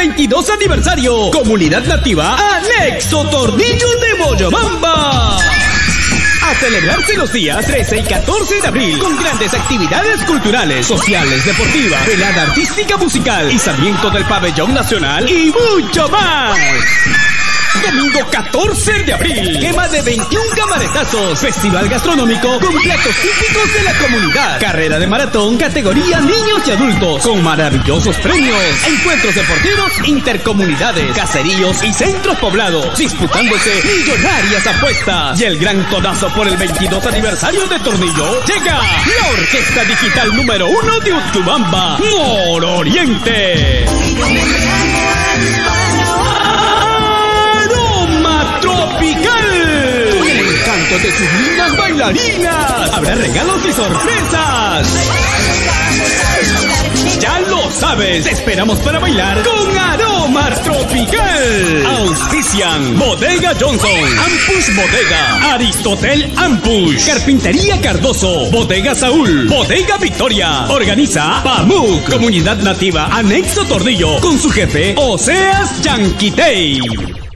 22 aniversario. Comunidad Nativa Anexo Tornillo de Moyobamba. A celebrarse los días 13 y 14 de abril con grandes actividades culturales, sociales, deportivas, velada artística musical, izamiento del pabellón nacional y mucho más. Domingo 14 de abril, quema de 21 camaretazos, festival gastronómico con platos típicos de la comunidad, carrera de maratón, categoría niños y adultos, con maravillosos premios, encuentros deportivos intercomunidades, caseríos y centros poblados, disputándose millonarias apuestas. Y el gran tonazo por el 22 aniversario de Tornillo, llega la Orquesta Digital número 1 de Utcubamba, Nororiente. Tropical, con el encanto de sus lindas bailarinas. Habrá regalos y sorpresas. Ya lo sabes, te esperamos para bailar con Aroma Tropical. Auspician Bodega Johnson, Ampush Bodega, Aristotel Ampush, Carpintería Cardoso, Bodega Saúl, Bodega Victoria. Organiza PAMUC, Comunidad Nativa Anexo Tornillo, con su jefe Oseas Yanquitey.